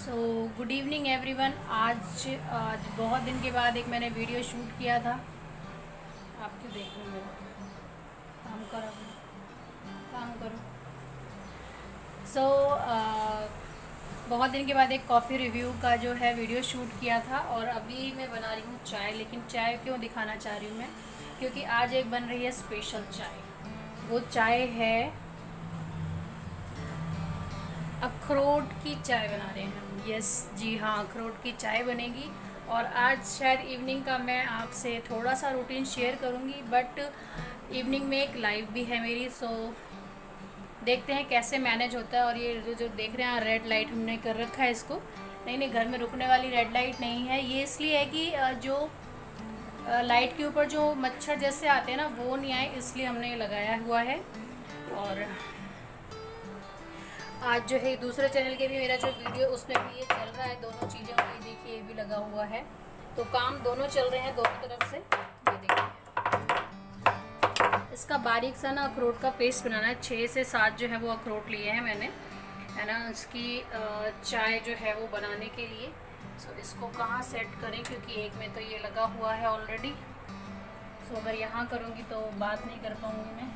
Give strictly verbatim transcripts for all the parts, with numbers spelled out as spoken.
So good evening everyone. आज आज बहुत दिन के बाद एक मैंने वीडियो शूट किया था। आप क्यों देख रहे हो मेरा? काम करो काम करो। सो so, uh, बहुत दिन के बाद एक कॉफ़ी रिव्यू का जो है वीडियो शूट किया था और अभी मैं बना रही हूँ चाय। लेकिन चाय क्यों दिखाना चाह रही हूँ मैं, क्योंकि आज एक बन रही है स्पेशल चाय। वो चाय है अखरोट की चाय बना रहे हैं हम। यस जी हाँ, अखरोट की चाय बनेगी। और आज शायद इवनिंग का मैं आपसे थोड़ा सा रूटीन शेयर करूँगी, बट इवनिंग में एक लाइव भी है मेरी। सो देखते हैं कैसे मैनेज होता है। और ये जो जो देख रहे हैं रेड लाइट हमने कर रखा है इसको, नहीं नहीं घर में रुकने वाली रेड लाइट नहीं है। ये इसलिए है कि जो लाइट के ऊपर जो मच्छर जैसे आते हैं ना, वो नहीं आए, इसलिए हमने ये लगाया हुआ है। और आज जो है दूसरे चैनल के भी मेरा जो वीडियो उसमें भी ये चल रहा है, दोनों चीज़ें। और ये देखिए ये भी लगा हुआ है, तो काम दोनों चल रहे हैं दोनों तरफ से। ये देखिए इसका बारीक सा ना अखरोट का पेस्ट बनाना है। छः से सात जो है वो अखरोट लिए हैं मैंने, है ना, उसकी चाय जो है वो बनाने के लिए। सो इसको कहाँ सेट करें, क्योंकि एक में तो ये लगा हुआ है ऑलरेडी। सो अगर यहाँ करूँगी तो बात नहीं कर पाऊँगी मैं।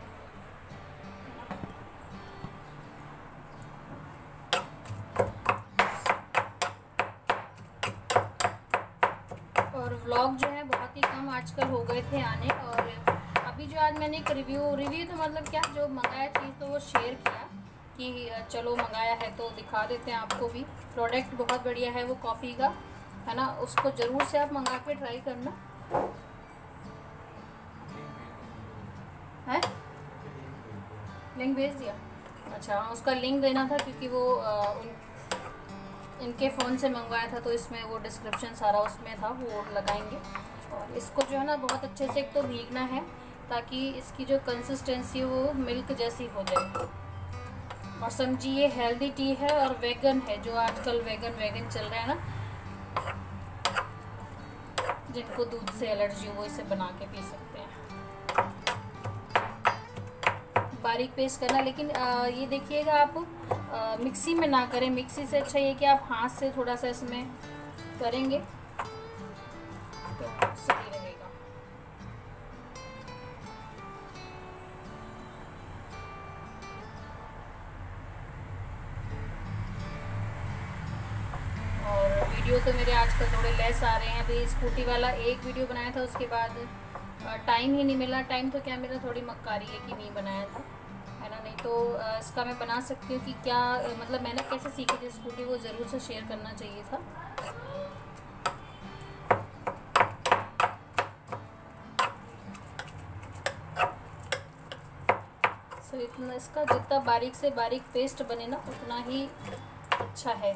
और व्लॉग जो है बहुत ही कम आजकल हो गए थे आने। और अभी जो आज मैंने एक रिव्यू रिव्यू तो मतलब क्या, जो मंगाया चीज़ तो वो शेयर किया कि चलो मंगाया है तो दिखा देते हैं आपको भी। प्रोडक्ट बहुत बढ़िया है वो कॉफ़ी का, है ना, उसको ज़रूर से आप मंगा के ट्राई करना है। लिंक भेज दिया? अच्छा, उसका लिंक देना था क्योंकि वो आ, उन इनके फ़ोन से मंगवाया था, तो इसमें वो डिस्क्रिप्शन सारा उसमें था, वो लगाएंगे। और इसको जो है ना बहुत अच्छे से एक तो भीगना है, ताकि इसकी जो कंसिस्टेंसी वो मिल्क जैसी हो जाए। और समझिए ये हेल्दी टी है और वेगन है, जो आजकल वेगन वेगन चल रहा है ना, जिनको दूध से एलर्जी हो वो इसे बना के पी सकते हैं। बारीक पेस्ट करना, लेकिन आ, ये देखिएगा आप आ, मिक्सी में ना करें। मिक्सी से अच्छा ये कि आप हाथ से थोड़ा सा इसमें करेंगे तो सही रहेगा। और वीडियो तो मेरे आजकल थोड़े लेस आ रहे हैं। अभी स्कूटी वाला एक वीडियो बनाया था, उसके बाद टाइम ही नहीं मिला। टाइम तो क्या, मेरा थोड़ी मक्कारी है कि नहीं बनाया था, है ना। नहीं तो इसका मैं बना सकती हूँ कि क्या मतलब मैंने कैसे सीखी थी स्कूटी, वो ज़रूर से शेयर करना चाहिए था। सो so, इतना इसका जितना बारीक से बारीक पेस्ट बने ना उतना ही अच्छा है।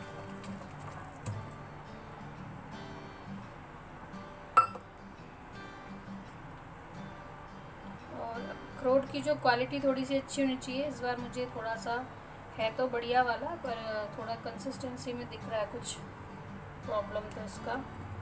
अखरोट की जो क्वालिटी थोड़ी सी अच्छी होनी चाहिए। इस बार मुझे थोड़ा सा है तो बढ़िया वाला, पर थोड़ा कंसिस्टेंसी में दिख रहा है कुछ प्रॉब्लम, तो इसका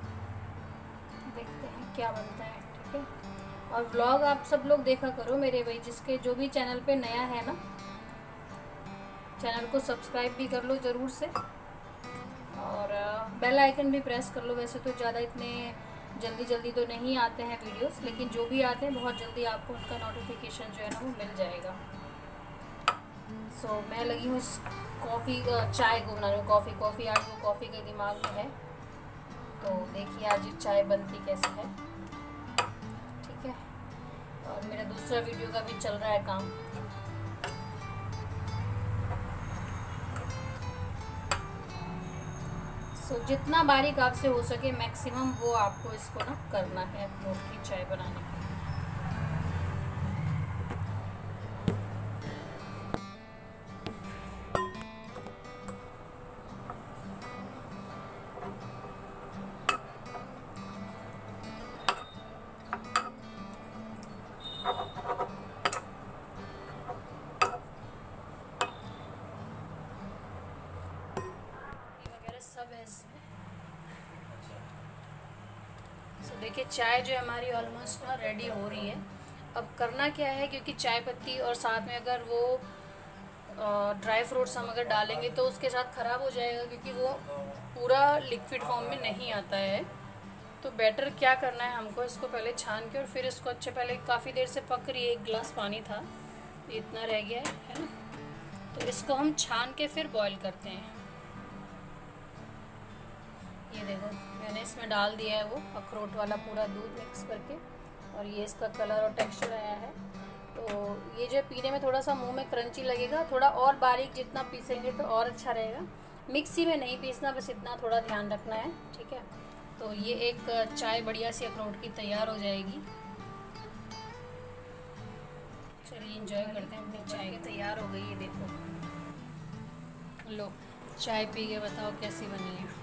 देखते हैं क्या बनता है। ठीक है। और व्लॉग आप सब लोग देखा करो मेरे भाई, जिसके जो भी चैनल पे नया है ना, चैनल को सब्सक्राइब भी कर लो ज़रूर से, और बेल आइकन भी प्रेस कर लो। वैसे तो ज़्यादा इतने जल्दी जल्दी तो नहीं आते हैं वीडियोस, लेकिन जो भी आते हैं बहुत जल्दी आपको उनका नोटिफिकेशन जो है ना वो मिल जाएगा। सो so, मैं लगी हूँ इस कॉफ़ी चाय को बना रही हूँ। कॉफ़ी कॉफ़ी आज वो कॉफ़ी के दिमाग में है, तो देखिए आज ये चाय बनती कैसे है। ठीक है। और मेरा दूसरा वीडियो का भी चल रहा है काम। सो so, जितना बारीक आपसे हो सके मैक्सिमम वो आपको इसको ना करना है अखरोट की चाय बनाने के लिए। सब है इसमें। सो देखिए चाय जो हमारी ऑलमोस्ट ना रेडी हो रही है। अब करना क्या है, क्योंकि चाय पत्ती और साथ में अगर वो ड्राई फ्रूट्स हम अगर डालेंगे तो उसके साथ ख़राब हो जाएगा, क्योंकि वो पूरा लिक्विड फॉर्म में नहीं आता है। तो बेटर क्या करना है हमको, इसको पहले छान के और फिर इसको अच्छे, पहले काफ़ी देर से पक रही है, एक गिलास पानी था, इतना रह गया है है ना। तो इसको हम छान के फिर बॉईल करते हैं। ये देखो मैंने इसमें डाल दिया है वो अखरोट वाला पूरा दूध मिक्स करके, और ये इसका कलर और टेक्सचर आया है। तो ये जो पीने में थोड़ा सा मुंह में क्रंची लगेगा, थोड़ा और बारीक जितना पीसेंगे तो और अच्छा रहेगा। मिक्सी में नहीं पीसना, बस इतना थोड़ा ध्यान रखना है, ठीक है। तो ये एक चाय बढ़िया सी अखरोट की तैयार हो जाएगी। चलिए एंजॉय करते हैं अपनी चाय। तैयार हो गई है, देखो लो चाय पी के बताओ कैसी बनी है।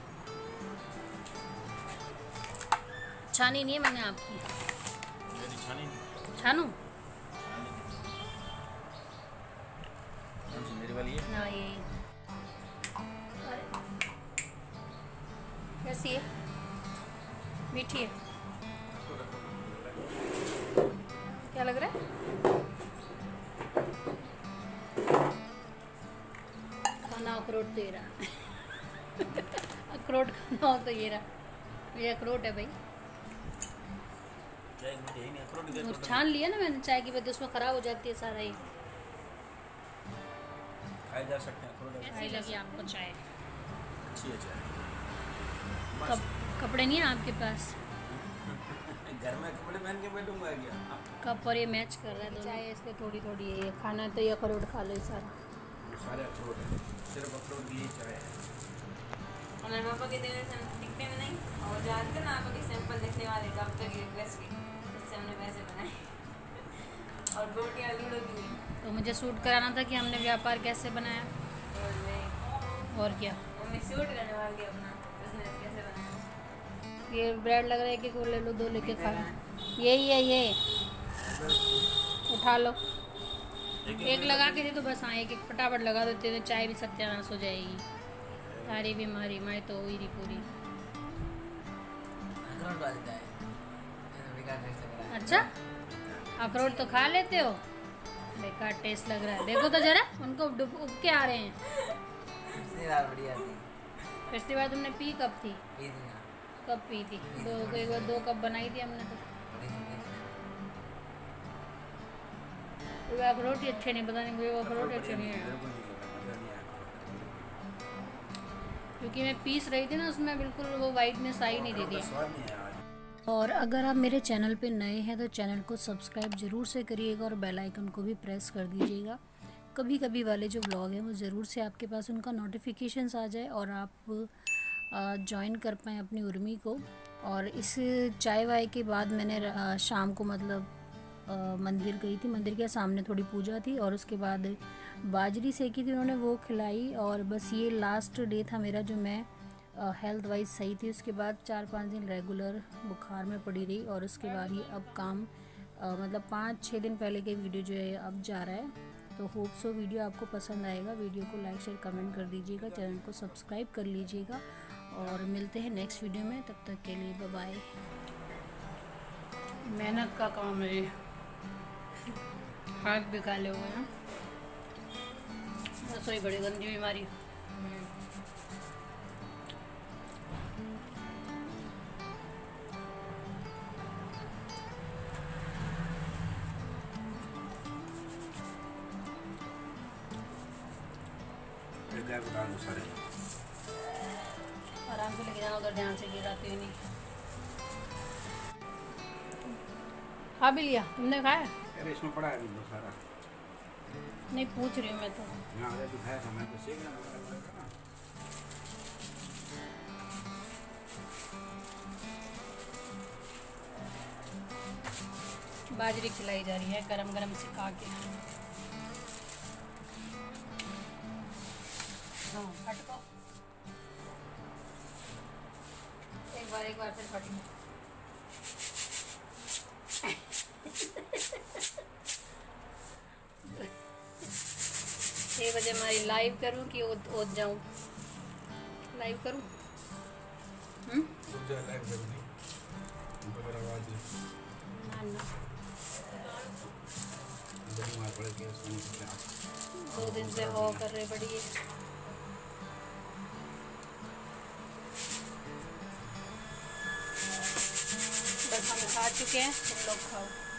छानी नहीं है मैंने आपकी, छानू मेरी वाली है ना, ये कैसी है, मीठी है, क्या लग रहा है? खाना अखरोट तो ये रहा अखरोट खाना हो तो ये रहा, ये अखरोट है भाई। छान लिया ना मैंने चाय की वजह, उसमें ख़राब हो जाती है सारा ही। खाए जा सकते हैं अखरोट। कैसी लगी आपको चाय? अच्छी है चाय। कप, कपड़े नहीं है आपके पास? घर में कपड़े पहन के बैठूंगा क्या? कप और ये मैच कर रहा है तो चाय इसलिए थोड़ी थोड़ी है। ये खाना है तो ये अखरोट खा लो, सारा सारे अखरोट है, सिर्फ अखरोट की चाय है। और पापा के देने से दिखने में नहीं, और जानते ना आपके सैंपल देखने वाले का अब तक रिक्वेस्ट की, इससे हमने वैसे बनाए और रोटियाँ लूडो की। तो मुझे शूट कराना था कि हमने व्यापार कैसे बनाया, और मैं और क्या मम्मी शूट करने वाली अपना बिजनेस कैसे बनाया। ये ब्रेड लग रहा है कि को ले लो, दो लेके खा लो। यही है, ये उठा लो, एक लगा के दे तो बस। हाँ एक एक फटाफट लगा देते तो चाय भी सत्यानाश हो जाएगी। सारी बीमारी मैं तो हुई रही पूरी। अच्छा अखरोट तो खा लेते हो, बेकार टेस्ट लग रहा है। देखो तो जरा, उनको उब के आ रहे हैं। पिछली बार तुमने पी कब थी? कब पी थी? दो एक बार दो कप बनाई थी हमने तो। अखरोट ही अच्छे नहीं, पता नहीं मुझे वो अखरोट अच्छे नहीं है, क्योंकि मैं पीस रही थी ना उसमें बिल्कुल वो वाइटनेस आई नहीं रही थी। और अगर आप मेरे चैनल पे नए हैं तो चैनल को सब्सक्राइब ज़रूर से करिएगा और बेल आइकन को भी प्रेस कर दीजिएगा। कभी कभी वाले जो ब्लॉग हैं वो ज़रूर से आपके पास उनका नोटिफिकेशंस आ जाए और आप ज्वाइन कर पाएँ अपनी उर्मी को। और इस चाय वाय के बाद मैंने आ, शाम को मतलब आ, मंदिर गई थी, मंदिर के सामने थोड़ी पूजा थी और उसके बाद बाजरी सेकी थी उन्होंने, वो खिलाई। और बस ये लास्ट डे था मेरा जो मैं हेल्थ वाइज सही थी। उसके बाद चार पाँच दिन रेगुलर बुखार में पड़ी रही और उसके बाद ये अब काम आ, मतलब पाँच छः दिन पहले के वीडियो जो है अब जा रहा है। तो होप सो वीडियो आपको पसंद आएगा। वीडियो को लाइक शेयर कमेंट कर दीजिएगा, चैनल को सब्सक्राइब कर लीजिएगा और मिलते हैं नेक्स्ट वीडियो में। तब तक के लिए बाय बाय। मेहनत का काम है ये, हाथ भी काले हुए हैं। रसोई बड़ी गंदी बीमारी। सारे आराम से लेके जाना, उधर ध्यान से गिराते हुए नहीं। खा भी लिया तुमने? खाया? अरे इसमें पड़ा है वो सारा। नहीं पूछ रही हूँ मैं तो। यहाँ अगर दिखाया था मैं तो सीख रहा था। बाजरी खिलाई जा रही है गरम गरम सिखा के। हाँ फटको एक बार, एक बार फिर फटी। छः बजे हमारी लाइव करूँ कि ओद जाऊँ? लाइव करूँ? हम्म लाइव करूँगी तो मेरा आवाज़ ना ना पड़े के सोने से क्या दो दिन से हो कर रहे बड़ी है। बस हम खा चुके हैं, तुम लोग खाओ।